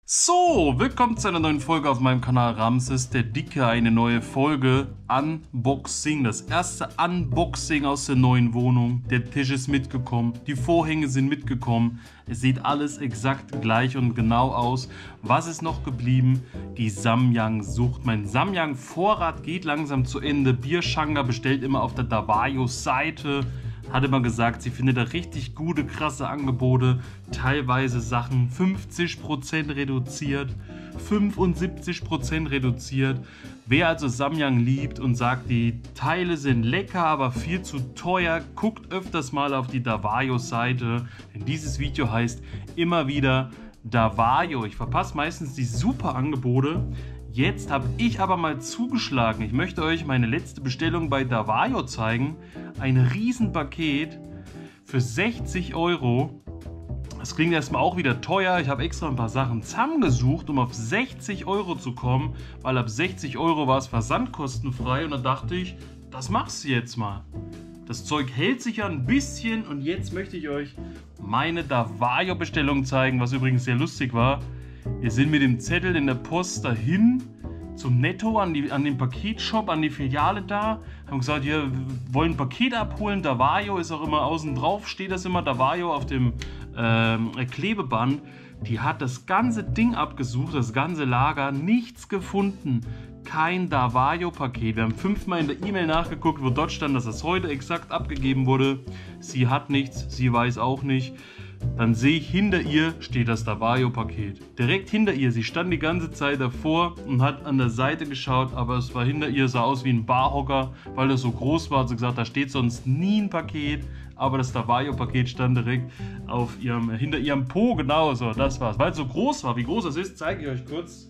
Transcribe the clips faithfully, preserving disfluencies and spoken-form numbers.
So, willkommen zu einer neuen Folge auf meinem Kanal Ramses der Dicke. Eine neue Folge Unboxing. Das erste Unboxing aus der neuen Wohnung. Der Tisch ist mitgekommen, die Vorhänge sind mitgekommen. Es sieht alles exakt gleich und genau aus. Was ist noch geblieben? Die Samyang-Sucht. Mein Samyang-Vorrat geht langsam zu Ende. Bierschanga bestellt immer auf der Davao-Seite. Hat immer gesagt, sie findet da richtig gute, krasse Angebote. Teilweise Sachen fünfzig Prozent reduziert, fünfundsiebzig Prozent reduziert. Wer also Samyang liebt und sagt, die Teile sind lecker, aber viel zu teuer, guckt öfters mal auf die Davao-Seite. Denn dieses Video heißt immer wieder Davao. Ich verpasse meistens die super Angebote. Jetzt habe ich aber mal zugeschlagen. Ich möchte euch meine letzte Bestellung bei Davao zeigen. Ein Riesenpaket für sechzig Euro. Das klingt erstmal auch wieder teuer. Ich habe extra ein paar Sachen zusammengesucht, um auf sechzig Euro zu kommen. Weil ab sechzig Euro war es versandkostenfrei. Und dann dachte ich, das machst du jetzt mal. Das Zeug hält sich ja ein bisschen. Und jetzt möchte ich euch meine Davao-Bestellung zeigen. Was übrigens sehr lustig war. Wir sind mit dem Zettel in der Post dahin zum Netto, an, die, an den Paketshop, an die Filiale da. Haben gesagt, wir wollen ein Paket abholen. Davao ist auch immer außen drauf, steht das immer, Davao auf dem ähm, Klebeband. Die hat das ganze Ding abgesucht, das ganze Lager, nichts gefunden. Kein Davao-Paket. Wir haben fünfmal in der E-Mail nachgeguckt, wo dort stand, dass das heute exakt abgegeben wurde. Sie hat nichts, sie weiß auch nicht. Dann sehe ich, hinter ihr steht das Davao-Paket. Direkt hinter ihr. Sie stand die ganze Zeit davor und hat an der Seite geschaut, aber es war hinter ihr, sah aus wie ein Barhocker, weil das so groß war. Sie hat gesagt, da steht sonst nie ein Paket, aber das Davao-Paket stand direkt auf ihrem, hinter ihrem Po, genau so, das war's. Weil es so groß war. Wie groß das ist, zeige ich euch kurz.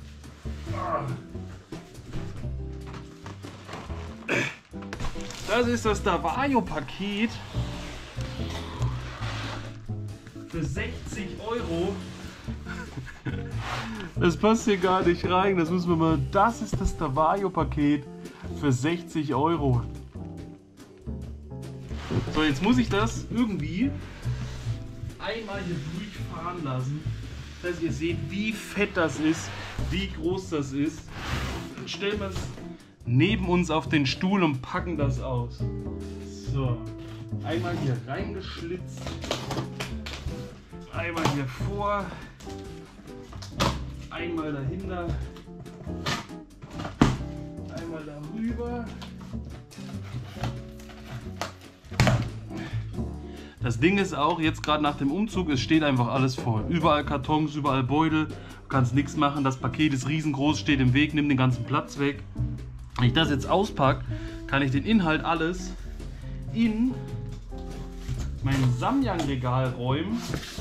Das ist das Davao-Paket. Für sechzig Euro. Das passt hier gar nicht rein. Das müssen wir mal. Das ist das Davao-Paket für sechzig Euro. So, jetzt muss ich das irgendwie einmal hier durchfahren lassen, dass ihr seht, wie fett das ist, wie groß das ist. Dann stellen wir es neben uns auf den Stuhl und packen das aus. So, einmal hier reingeschlitzt. Einmal hier vor, einmal dahinter, einmal darüber. Das Ding ist auch, jetzt gerade nach dem Umzug, es steht einfach alles voll. Überall Kartons, überall Beutel, du kannst nichts machen, das Paket ist riesengroß, steht im Weg, nimmt den ganzen Platz weg. Wenn ich das jetzt auspacke, kann ich den Inhalt alles in mein Samyang-Regal räumen.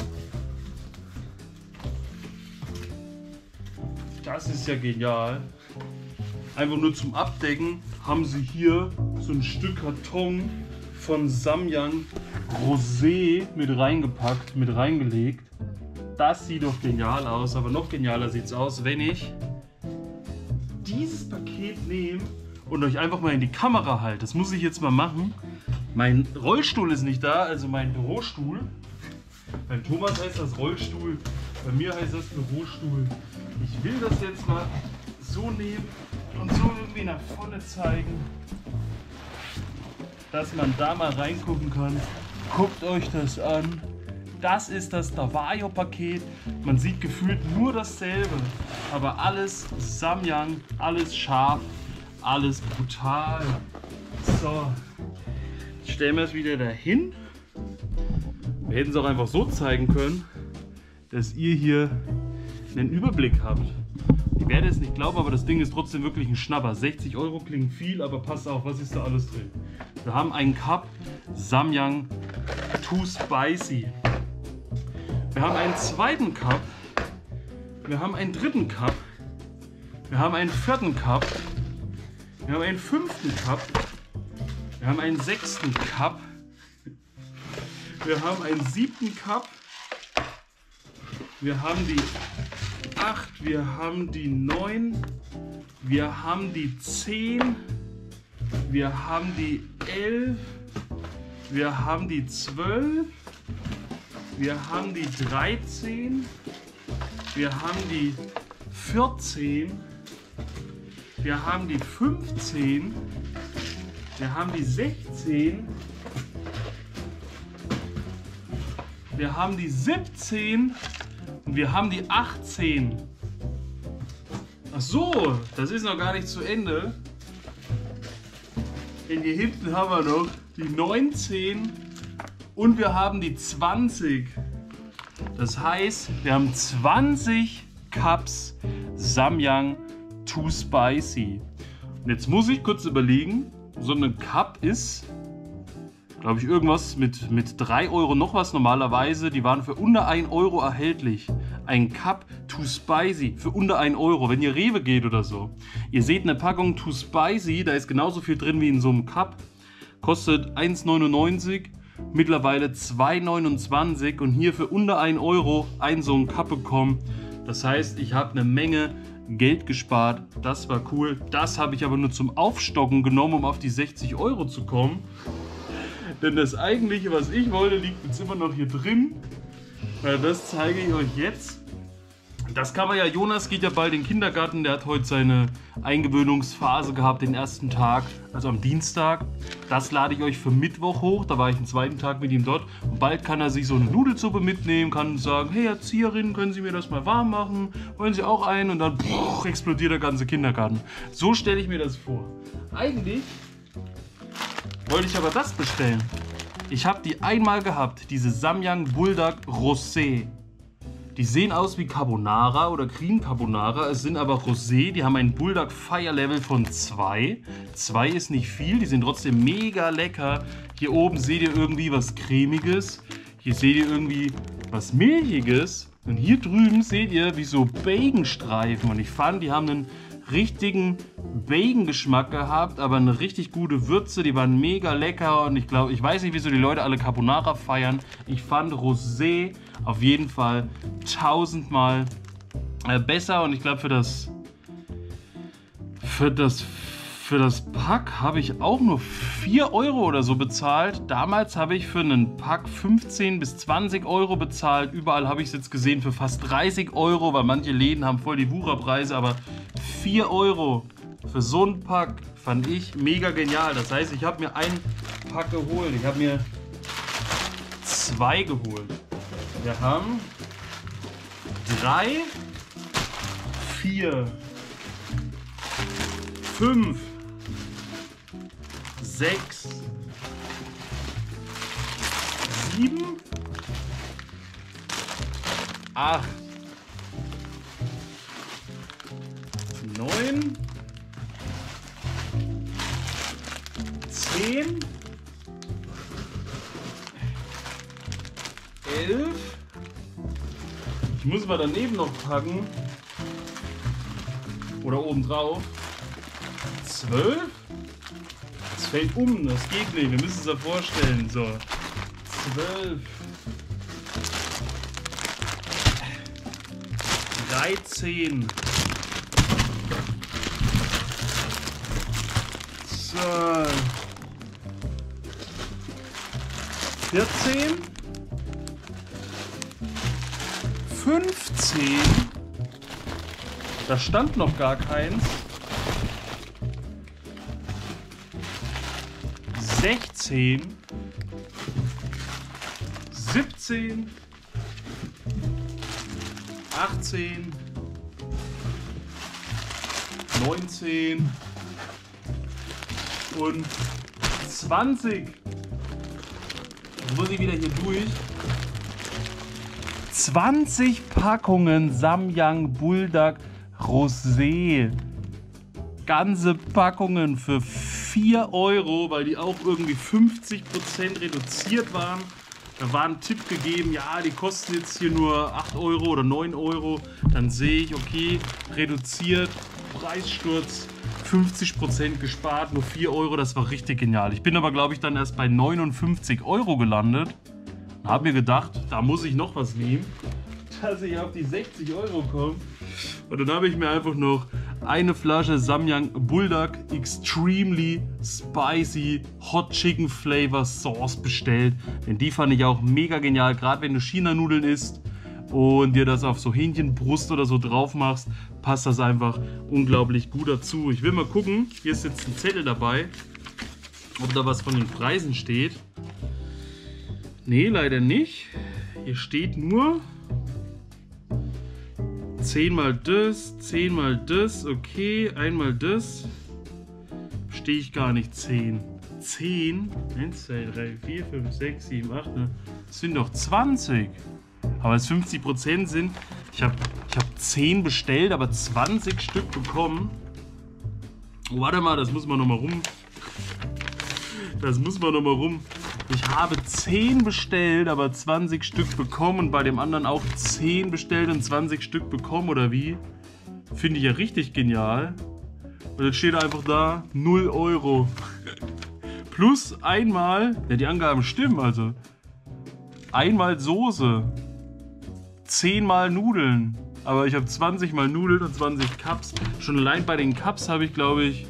Das ist ja genial. Einfach nur zum Abdecken haben sie hier so ein Stück Karton von Samyang Rosé mit reingepackt, mit reingelegt. Das sieht doch genial aus, aber noch genialer sieht es aus, wenn ich dieses Paket nehme und euch einfach mal in die Kamera halte. Das muss ich jetzt mal machen. Mein Rollstuhl ist nicht da, also mein Bürostuhl. Beim Thomas heißt das Rollstuhl, bei mir heißt das Bürostuhl. Ich will das jetzt mal so nehmen und so irgendwie nach vorne zeigen, dass man da mal reingucken kann. Guckt euch das an. Das ist das Davao-Paket. Man sieht gefühlt nur dasselbe, aber alles Samyang, alles scharf, alles brutal. So, jetzt stellen wir es wieder dahin. Wir hätten es auch einfach so zeigen können, dass ihr hier einen Überblick habt. Ich werde es nicht glauben, aber das Ding ist trotzdem wirklich ein Schnapper. sechzig Euro klingt viel, aber passt auf, was ist da alles drin? Wir haben einen Cup Samyang Too Spicy. Wir haben einen zweiten Cup. Wir haben einen dritten Cup. Wir haben einen vierten Cup. Wir haben einen fünften Cup. Wir haben einen sechsten Cup. Wir haben einen siebten Cup. Wir haben die acht, wir haben die neun, wir haben die zehn, wir haben die elf, wir haben die zwölf, wir haben die dreizehn, wir haben die vierzehn, wir haben die fünfzehn, wir haben die sechzehn, wir haben die siebzehn und wir haben die achtzehn. Ach so, das ist noch gar nicht zu Ende. Denn hier hinten haben wir noch die neunzehn und wir haben die zwanzig. Das heißt, wir haben zwanzig Cups Samyang Too Spicy. Und jetzt muss ich kurz überlegen, so eine Cup ist, glaube ich, irgendwas mit, mit drei Euro noch was normalerweise. Die waren für unter ein Euro erhältlich. Ein Cup Too Spicy für unter ein Euro, wenn ihr Rewe geht oder so. Ihr seht eine Packung Too Spicy, da ist genauso viel drin wie in so einem Cup. Kostet eins neunundneunzig, mittlerweile zwei neunundzwanzig und hier für unter ein Euro ein so ein Cup bekommen. Das heißt, ich habe eine Menge Geld gespart. Das war cool. Das habe ich aber nur zum Aufstocken genommen, um auf die sechzig Euro zu kommen. Denn das eigentliche, was ich wollte, liegt jetzt immer noch hier drin. Das zeige ich euch jetzt. Das kann man ja, Jonas geht ja bald in den Kindergarten, der hat heute seine Eingewöhnungsphase gehabt, den ersten Tag, also am Dienstag. Das lade ich euch für Mittwoch hoch, da war ich den zweiten Tag mit ihm dort. Und bald kann er sich so eine Nudelsuppe mitnehmen, kann sagen, hey Erzieherin, können Sie mir das mal warm machen? Wollen Sie auch einen? Und dann pff, explodiert der ganze Kindergarten. So stelle ich mir das vor. Eigentlich wollte ich aber das bestellen. Ich habe die einmal gehabt, diese Samyang Buldak Rosé. Die sehen aus wie Carbonara oder Cream Carbonara, es sind aber Rosé, die haben ein Buldak Fire Level von zwei. zwei ist nicht viel, die sind trotzdem mega lecker. Hier oben seht ihr irgendwie was Cremiges, hier seht ihr irgendwie was Milchiges und hier drüben seht ihr wie so Baconstreifen und ich fand, die haben einen richtigen Bacon-Geschmack gehabt, aber eine richtig gute Würze, die waren mega lecker und ich glaube, ich weiß nicht, wieso die Leute alle Carbonara feiern. Ich fand Rosé auf jeden Fall tausendmal äh, besser und ich glaube für das für das für das Pack habe ich auch nur vier Euro oder so bezahlt. Damals habe ich für einen Pack fünfzehn bis zwanzig Euro bezahlt. Überall habe ich es jetzt gesehen für fast dreißig Euro, weil manche Läden haben voll die Wucherpreise, aber vier Euro für so einen Pack fand ich mega genial. Das heißt, ich habe mir einen Pack geholt. Ich habe mir zwei geholt. Wir haben drei, vier, fünf, sechs, sieben, acht, neun, zehn, elf. Ich muss mal daneben noch packen. Oder oben drauf. zwölf. Das fällt um, das geht nicht. Wir müssen es ja vorstellen. So. zwölf. dreizehn. So. vierzehn. fünfzehn. Da stand noch gar keins. sechzehn. siebzehn. achtzehn. neunzehn. Und zwanzig. Jetzt muss ich wieder hier durch. zwanzig Packungen Samyang Buldak Rosé. Ganze Packungen für vier Euro, weil die auch irgendwie fünfzig Prozent reduziert waren. Da war ein Tipp gegeben, ja, die kosten jetzt hier nur acht Euro oder neun Euro. Dann sehe ich, okay, reduziert, Preissturz, fünfzig Prozent gespart, nur vier Euro, das war richtig genial. Ich bin aber, glaube ich, dann erst bei neunundfünfzig Euro gelandet. Habe mir gedacht, da muss ich noch was nehmen, dass ich auf die sechzig Euro komme. Und dann habe ich mir einfach noch eine Flasche Samyang Buldak Extremely Spicy Hot Chicken Flavor Sauce bestellt. Denn die fand ich auch mega genial, gerade wenn du China-Nudeln isst und dir das auf so Hähnchenbrust oder so drauf machst, passt das einfach unglaublich gut dazu. Ich will mal gucken, hier ist jetzt ein Zettel dabei, ob da was von den Preisen steht. Nee, leider nicht. Hier steht nur zehn mal das, zehn mal das, okay, einmal das. Stehe ich gar nicht zehn. zehn? eins, zwei, drei, vier, fünf, sechs, sieben, acht, ne? Das sind doch zwanzig. Aber es fünfzig Prozent sind. Ich habe ich hab zehn bestellt, aber zwanzig Stück bekommen. Oh, warte mal, das muss man nochmal rum. Das muss man nochmal rum. Ich habe zehn bestellt, aber zwanzig Stück bekommen und bei dem anderen auch zehn bestellt und zwanzig Stück bekommen, oder wie? Finde ich ja richtig genial. Und jetzt steht einfach da null Euro. Plus einmal, ja die Angaben stimmen also, einmal Soße, zehn mal Nudeln, aber ich habe zwanzig mal Nudeln und zwanzig Cups. Schon allein bei den Cups habe ich, glaube ich,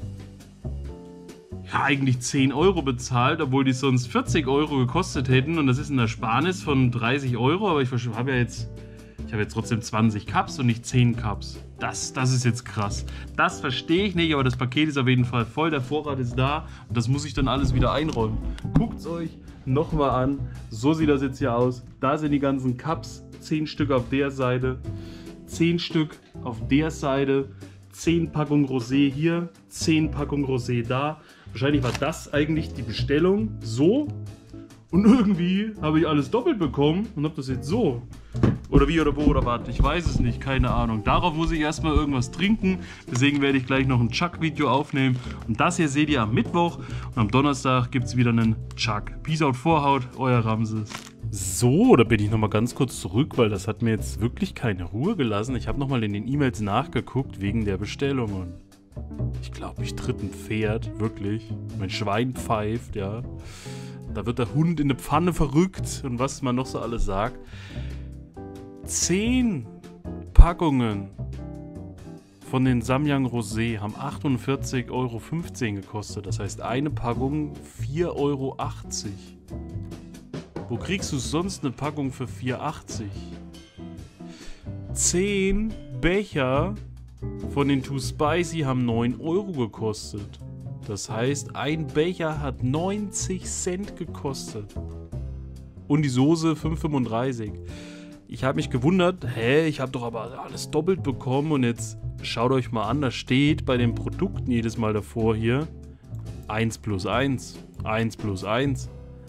ja, eigentlich zehn Euro bezahlt, obwohl die sonst vierzig Euro gekostet hätten und das ist ein Ersparnis von dreißig Euro, aber ich habe ja jetzt, ich habe jetzt trotzdem zwanzig Cups und nicht zehn Cups. Das, das ist jetzt krass. Das verstehe ich nicht, aber das Paket ist auf jeden Fall voll, der Vorrat ist da und das muss ich dann alles wieder einräumen. Guckt es euch nochmal an, so sieht das jetzt hier aus. Da sind die ganzen Cups, zehn Stück auf der Seite, zehn Stück auf der Seite, zehn Packungen Rosé hier, zehn Packungen Rosé da. Wahrscheinlich war das eigentlich die Bestellung so und irgendwie habe ich alles doppelt bekommen und habe das jetzt so. Oder wie oder wo oder was, ich weiß es nicht, keine Ahnung. Darauf muss ich erstmal irgendwas trinken, deswegen werde ich gleich noch ein Chuck-Video aufnehmen. Und das hier seht ihr am Mittwoch und am Donnerstag gibt es wieder einen Chuck. Peace out, Vorhaut, euer Ramses. So, da bin ich nochmal ganz kurz zurück, weil das hat mir jetzt wirklich keine Ruhe gelassen. Ich habe nochmal in den E-Mails nachgeguckt wegen der Bestellungen. Ich glaube, ich tritt ein Pferd, wirklich. Mein Schwein pfeift, ja. Da wird der Hund in eine Pfanne verrückt und was man noch so alles sagt. zehn Packungen von den Samyang Rosé haben achtundvierzig Euro fünfzehn gekostet. Das heißt, eine Packung vier Euro achtzig. Wo kriegst du sonst eine Packung für vier Euro achtzig? zehn Becher von den Too Spicy haben neun Euro gekostet. Das heißt, ein Becher hat neunzig Cent gekostet. Und die Soße fünf Euro fünfunddreißig. Ich habe mich gewundert, hä, ich habe doch aber alles doppelt bekommen und jetzt schaut euch mal an, da steht bei den Produkten jedes Mal davor hier eins plus eins, eins plus eins.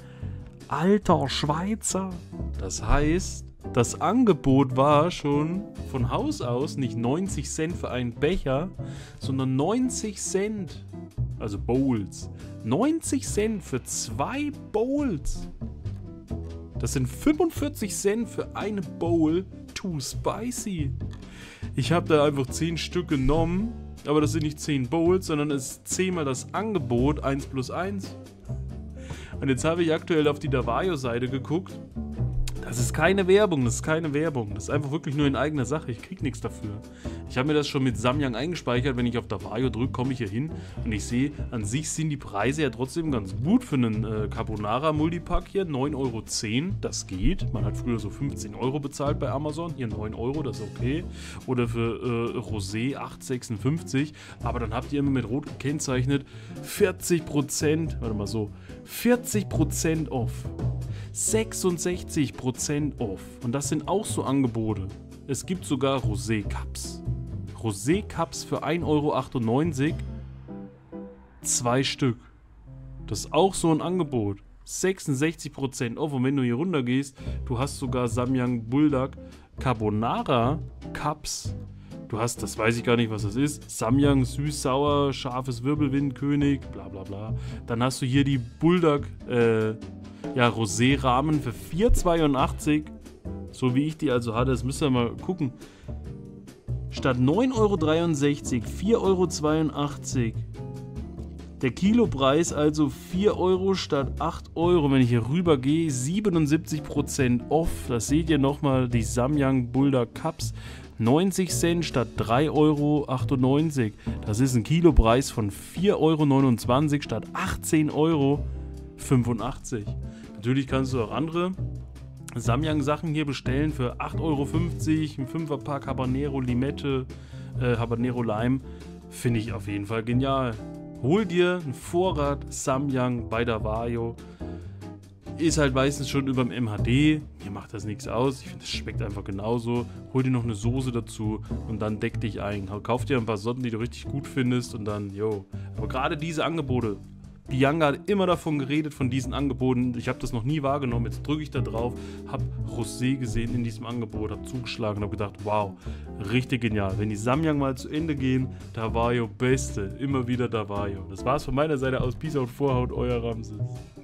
Alter Schweizer! Das heißt, das Angebot war schon von Haus aus nicht neunzig Cent für einen Becher, sondern neunzig Cent, also Bowls, neunzig Cent für zwei Bowls. Das sind fünfundvierzig Cent für eine Bowl Too Spicy. Ich habe da einfach zehn Stück genommen, aber das sind nicht zehn Bowls, sondern es ist zehnmal das Angebot, eins plus eins. Und jetzt habe ich aktuell auf die Davayo-Seite geguckt. Das ist keine Werbung, das ist keine Werbung. Das ist einfach wirklich nur in eigener Sache. Ich krieg nichts dafür. Ich habe mir das schon mit Samyang eingespeichert. Wenn ich auf Davayo drücke, komme ich hier hin und ich sehe, an sich sind die Preise ja trotzdem ganz gut für einen äh, Carbonara Multipack hier. neun Euro zehn, das geht. Man hat früher so fünfzehn Euro bezahlt bei Amazon. Hier neun Euro, das ist okay. Oder für äh, Rosé acht Euro sechsundfünfzig. Aber dann habt ihr immer mit Rot gekennzeichnet vierzig Prozent, warte mal so, vierzig Prozent off. sechsundsechzig Prozent off. Und das sind auch so Angebote. Es gibt sogar Rosé Cups. Rosé Cups für ein Euro achtundneunzig. Zwei Stück. Das ist auch so ein Angebot. sechsundsechzig Prozent off. Und wenn du hier runter gehst, du hast sogar Samyang Buldak Carbonara Cups. Du hast, das weiß ich gar nicht, was das ist. Samyang süß-sauer, scharfes Wirbelwindkönig, bla bla bla. Dann hast du hier die Buldak äh, ja, Rosé-Rahmen für vier Euro zweiundachtzig. So wie ich die also hatte, das müsst ihr mal gucken. Statt neun Euro dreiundsechzig, vier Euro zweiundachtzig. Der Kilopreis also vier Euro statt acht Euro. Wenn ich hier rüber gehe, siebenundsiebzig Prozent off. Das seht ihr nochmal, die Samyang Buldak Cups. neunzig Cent statt drei Euro achtundneunzig. Das ist ein Kilopreis von vier Euro neunundzwanzig statt achtzehn Euro fünfundachtzig. Natürlich kannst du auch andere Samyang-Sachen hier bestellen für acht Euro fünfzig, ein Fünferpack Habanero Limette, äh, Habanero Lime, finde ich auf jeden Fall genial. Hol dir einen Vorrat Samyang bei Davayo. Ist halt meistens schon über dem M H D. Mir macht das nichts aus. Ich finde, das schmeckt einfach genauso. Hol dir noch eine Soße dazu und dann deck dich ein. Kauf dir ein paar Sorten, die du richtig gut findest und dann, yo. Aber gerade diese Angebote, Bianca hat immer davon geredet, von diesen Angeboten. Ich habe das noch nie wahrgenommen. Jetzt drücke ich da drauf, habe Rosé gesehen in diesem Angebot, habe zugeschlagen und habe gedacht, wow, richtig genial. Wenn die Samyang mal zu Ende gehen, Davayo Beste. Immer wieder Davayo. Das war's von meiner Seite aus. Peace out, Vorhaut, euer Ramses.